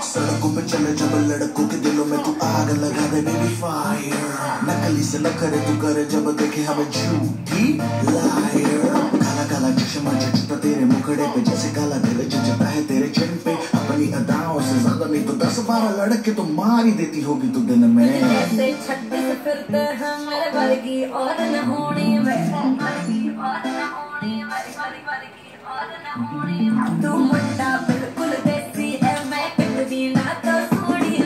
सड़कों पे चले जब लड़कों के दिलों में तू आग लगा दे बेबी फायर। नकली से न करे तू करे जब देखे हमें झूठी लायर। काला काला चश्मा जचता तेरे मुखड़े पे जैसे काला दिल जचता है तेरे चिन पे। अपनी अदाओं से ज्यादा नहीं तो 10-12 लड़के तो मार ही देती होगी तू दिन में। जैसे 36 फिरते हैं मेरे वर्गी और न होनी तू मुंडा बिल्कुल देसी है मैं कितनी ना तो सोनी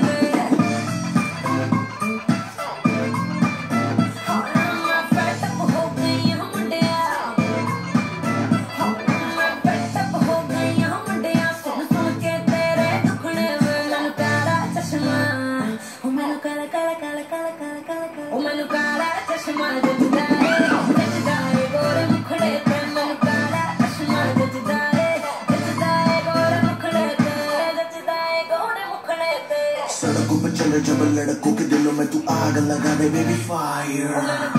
सड़कों पे चले जब लड़कों के दिलों में तू आग लगा दे बेबी फायर।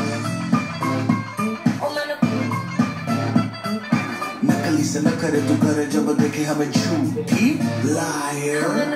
नकली से न करे तू करे जब देखे हमें झूठी लायर।